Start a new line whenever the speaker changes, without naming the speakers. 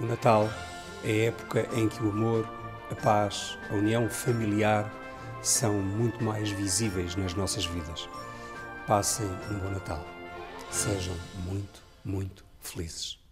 O Natal é a época em que o amor, a paz, a união familiar são muito mais visíveis nas nossas vidas. Passem um bom Natal. Sejam muito, muito felizes.